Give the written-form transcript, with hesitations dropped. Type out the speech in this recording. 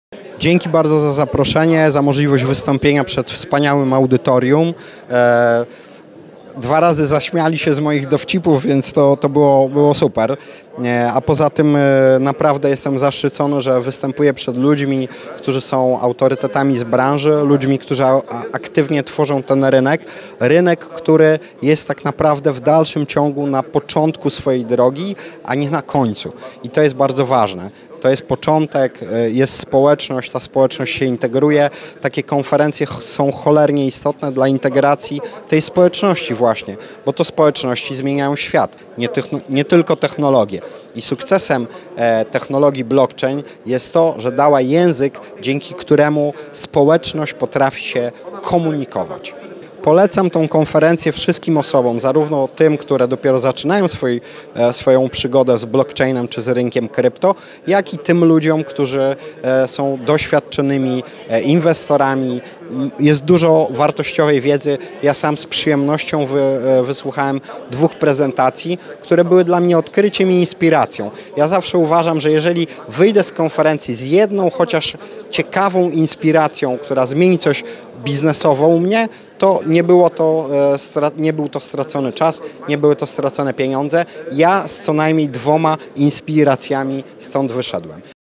Dzięki bardzo za zaproszenie, za możliwość wystąpienia przed wspaniałym audytorium. 2 razy zaśmiali się z moich dowcipów, więc to było super. A poza tym naprawdę jestem zaszczycony, że występuję przed ludźmi, którzy są autorytetami z branży, ludźmi, którzy aktywnie tworzą ten rynek. Rynek, który jest tak naprawdę w dalszym ciągu na początku swojej drogi, a nie na końcu. I to jest bardzo ważne. To jest początek, jest społeczność, ta społeczność się integruje. Takie konferencje są cholernie istotne dla integracji tej społeczności właśnie, bo to społeczności zmieniają świat, nie tylko technologię. I sukcesem technologii blockchain jest to, że dała język, dzięki któremu społeczność potrafi się komunikować. Polecam tą konferencję wszystkim osobom, zarówno tym, które dopiero zaczynają swoją przygodę z blockchainem czy z rynkiem krypto, jak i tym ludziom, którzy są doświadczonymi inwestorami. Jest dużo wartościowej wiedzy. Ja sam z przyjemnością wysłuchałem 2 prezentacji, które były dla mnie odkryciem i inspiracją. Ja zawsze uważam, że jeżeli wyjdę z konferencji z jedną chociaż ciekawą inspiracją, która zmieni coś biznesowo u mnie, to nie był to stracony czas, nie były to stracone pieniądze. Ja z co najmniej 2 inspiracjami stąd wyszedłem.